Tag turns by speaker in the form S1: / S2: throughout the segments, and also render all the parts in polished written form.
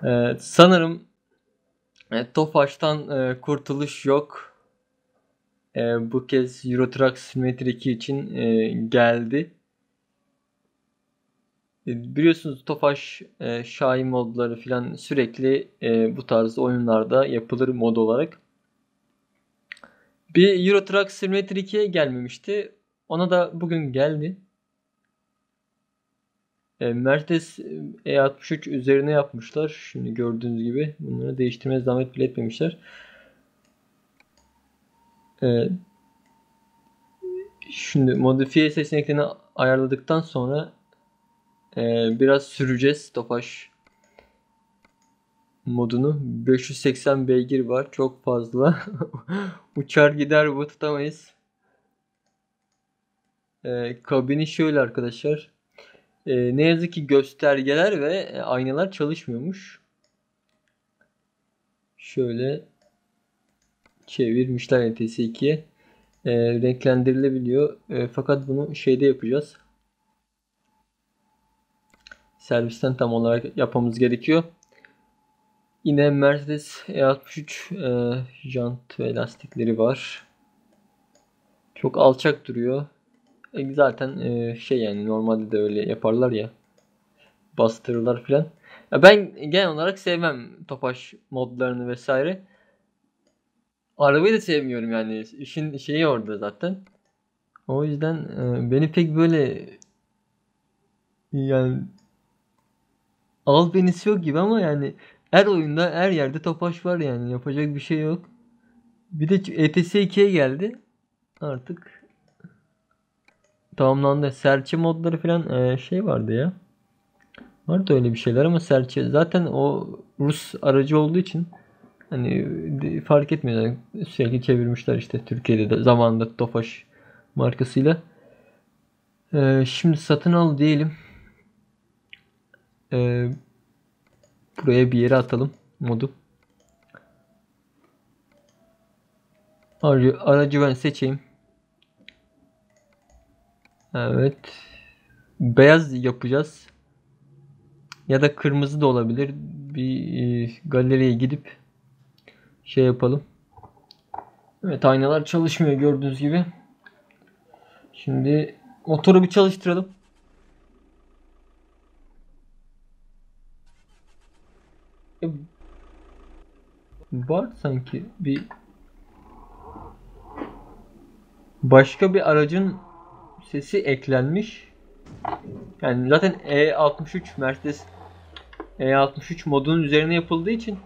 S1: Sanırım Tofaş'tan kurtuluş yok. Bu kez Euro Truck Simulator 2 için geldi. Biliyorsunuz Tofaş Şahin modları falan sürekli bu tarz oyunlarda yapılır mod olarak. Bir Euro Truck Simulator 2'ye gelmemişti. Ona da bugün geldi. Mercedes E63 üzerine yapmışlar. Şimdi gördüğünüz gibi bunları değiştirmeye zahmet bile etmemişler. Şimdi modifiye seçeneklerini ayarladıktan sonra biraz süreceğiz Tofaş modunu. 580 beygir var. Çok fazla. Uçar gider bu, tutamayız. Kabini şöyle arkadaşlar. Ne yazık ki göstergeler ve aynalar çalışmıyormuş. Şöyle çevirmişler ETS2'ye. Renklendirilebiliyor. Fakat bunu şeyde yapacağız. Servisten tam olarak yapmamız gerekiyor. Yine Mercedes E63 jant ve lastikleri var. Çok alçak duruyor. Zaten yani normalde de öyle yaparlar ya. Bastırırlar filan. Ben genel olarak sevmem Tofaş modlarını vesaire. Arabayı da sevmiyorum yani. İşin şeyi orada zaten. O yüzden beni pek böyle yani albenisi yok gibi ama yani her oyunda her yerde Tofaş var yani. Yapacak bir şey yok. Bir de ETS2'ye geldi. Artık tamamlandı. Serçe modları falan şey vardı ya. Vardı öyle bir şeyler ama Serçe zaten o Rus aracı olduğu için hani fark etmiyor. Sürekli çevirmişler işte Türkiye'de de zamanında Tofaş markasıyla. Şimdi satın al diyelim. Buraya bir yere atalım modu. Aracı ben seçeyim. Evet. Beyaz yapacağız. Ya da kırmızı da olabilir. Bir galeriye gidip şey yapalım. Evet, aynalar çalışmıyor gördüğünüz gibi. Şimdi motoru bir çalıştıralım. Var sanki bir başka bir aracın sesi eklenmiş. Yani zaten E63 Mercedes E63 modunun üzerine yapıldığı için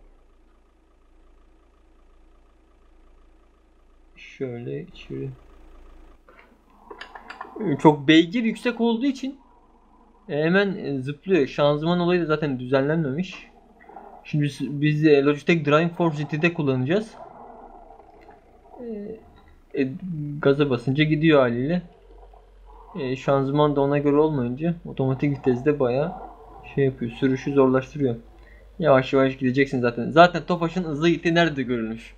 S1: şöyle içeri çok beygir yüksek olduğu için hemen zıplıyor. Şanzıman olayı da zaten düzenlenmemiş. Şimdi biz Logitech Dreamforce GT'de kullanacağız. Gaza basınca gidiyor haliyle. Şanzıman da ona göre olmayınca otomatik viteste bayağı şey yapıyor. Sürüşü zorlaştırıyor. Yavaş yavaş gideceksin zaten. Zaten Tofaş'ın hızlı gittiği nerede görülmüş?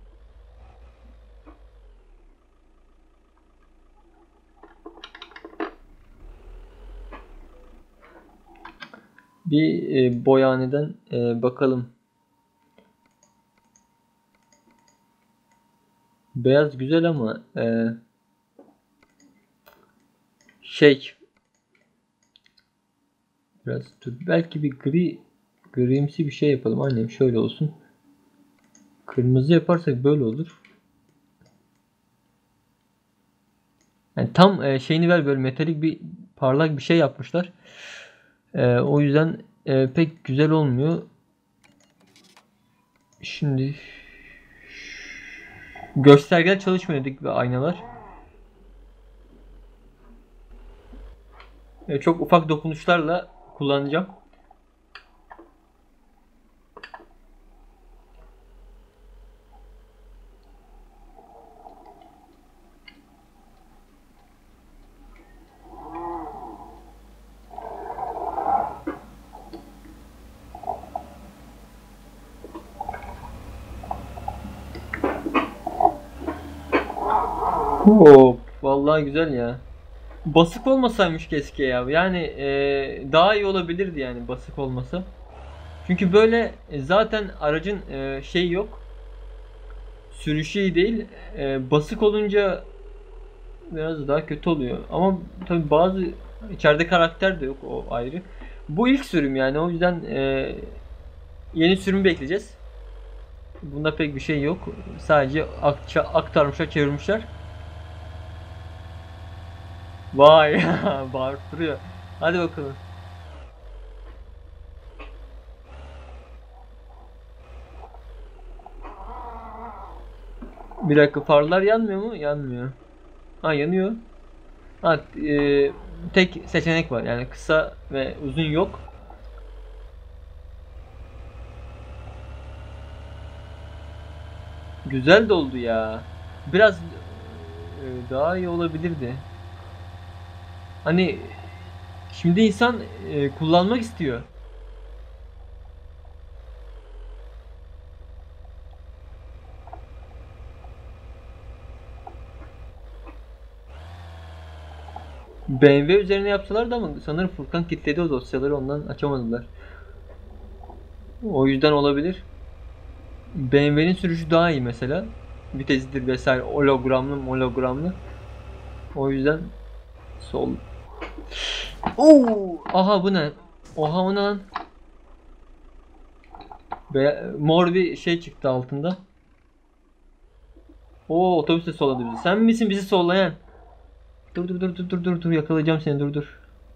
S1: Bir boyaneden bakalım. Beyaz güzel ama şey biraz belki bir grimsi bir şey yapalım. Annem şöyle olsun. Kırmızı yaparsak böyle olur. Yani tam şeyini ver, böyle metalik bir parlak bir şey yapmışlar. O yüzden pek güzel olmuyor. Şimdi göstergeler çalışmıyor dedik ve aynalar. Çok ufak dokunuşlarla kullanacağım. Oo, vallahi güzel ya. Basık olmasaymış keşke ya. Yani daha iyi olabilirdi yani basık olmasa. Çünkü böyle zaten aracın şey yok. Sürüşü iyi değil. Basık olunca biraz daha kötü oluyor. Ama tabii bazı içeride karakter de yok, o ayrı. Bu ilk sürüm yani, o yüzden yeni sürüm bekleyeceğiz. Bunda pek bir şey yok. Sadece aktarmışlar, çevirmişler. Vay bağırıp duruyor. Hadi bakalım. Bir dakika, farlar yanmıyor mu? Yanmıyor. Ha, yanıyor. Ha, tek seçenek var yani, kısa ve uzun yok. Güzel doldu ya. Biraz daha iyi olabilirdi. Hani şimdi insan kullanmak istiyor. BMW üzerine yapsalar da, ama sanırım Furkan kilitledi o dosyaları, ondan açamadılar. O yüzden olabilir. BMW'nin sürüşü daha iyi mesela. Vitesidir vesaire, hologramlı. O yüzden sol. Oo! Aha, bu ne? Oha, o ne lan? Mor bir şey çıktı altında. Oo, otobüs de solladı bizi. Sen misin bizi sollayan? Dur, yakalayacağım seni, dur.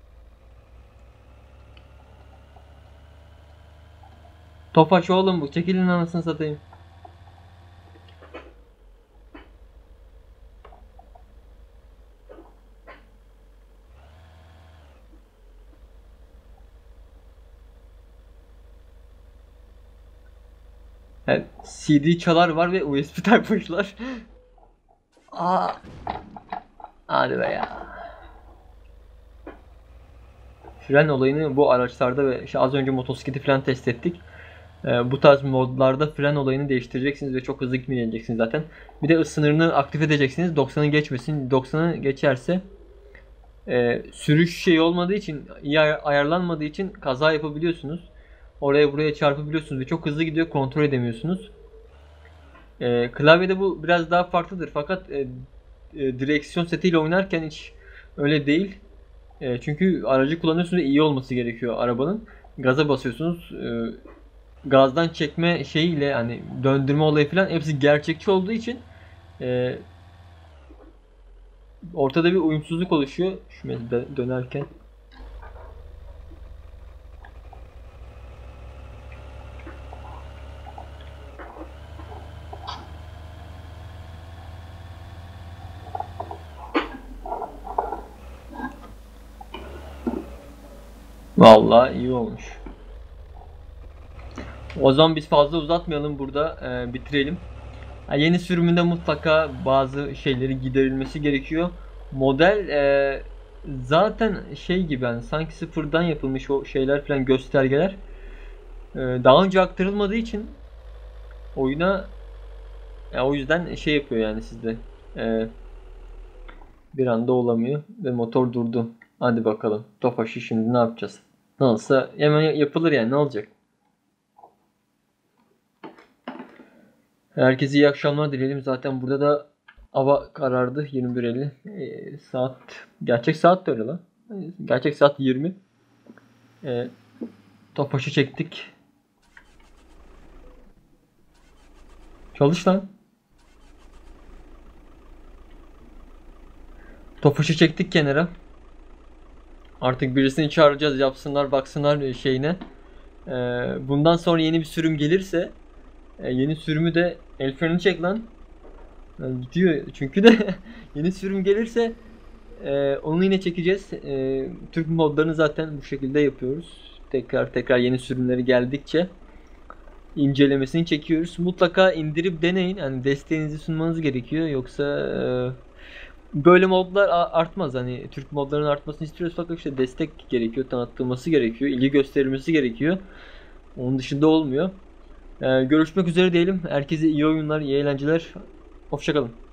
S1: Tofaş oğlum bu. Çekilin, anasını satayım. Yani CD çalar var ve USB takmışlar. Aa, hadi be ya. Fren olayını bu araçlarda ve işte az önce motosikleti falan test ettik. Bu tarz modlarda fren olayını değiştireceksiniz ve çok hızlı gitmeyeceksiniz zaten. Bir de hız sınırını aktif edeceksiniz. 90'ı geçmesin. 90'ı geçerse sürüş şey olmadığı için, iyi ayarlanmadığı için kaza yapabiliyorsunuz. Oraya buraya çarpabiliyorsunuz ve çok hızlı gidiyor, kontrol edemiyorsunuz. Klavyede bu biraz daha farklıdır, fakat direksiyon setiyle oynarken hiç öyle değil. Çünkü aracı kullanıyorsunuz ve iyi olması gerekiyor arabanın. Gaza basıyorsunuz. Gazdan çekme şeyiyle, hani döndürme olayı falan, hepsi gerçekçi olduğu için e, ortada bir uyumsuzluk oluşuyor. Şu mesela dönerken. Vallahi iyi olmuş. O zaman biz fazla uzatmayalım burada, bitirelim. Yeni sürümünde mutlaka bazı şeyleri giderilmesi gerekiyor. Model zaten şey gibi, yani sanki sıfırdan yapılmış o şeyler falan, göstergeler. Daha önce aktarılmadığı için oyuna, o yüzden şey yapıyor yani sizde. E, Bir anda olamıyor ve motor durdu. Hadi bakalım. Tofaş'ı şimdi ne yapacağız? Nasılsa hemen yapılır yani, ne olacak? Herkese iyi akşamlar dileyelim. Zaten burada da hava karardı. 21:50. Saat, gerçek saat de öyle lan. Gerçek saat 20. E, Tofaş'ı çektik. Çalış lan. Tofaş'ı çektik kenara. Artık birisini çağıracağız, yapsınlar baksınlar şeyine. Bundan sonra yeni bir sürüm gelirse, yeni sürümü de el freni çek lan. Yani gidiyor çünkü de yeni sürüm gelirse onu yine çekeceğiz. Türk modlarını zaten bu şekilde yapıyoruz. Tekrar yeni sürümleri geldikçe incelemesini çekiyoruz. Mutlaka indirip deneyin. Yani desteğinizi sunmanız gerekiyor. Yoksa böyle modlar artmaz. Hani Türk modlarının artmasını istiyoruz, fakat işte destek gerekiyor, tanıtılması gerekiyor, ilgi gösterilmesi gerekiyor. Onun dışında olmuyor. Görüşmek üzere diyelim. Herkese iyi oyunlar, iyi eğlenceler. Hoşçakalın.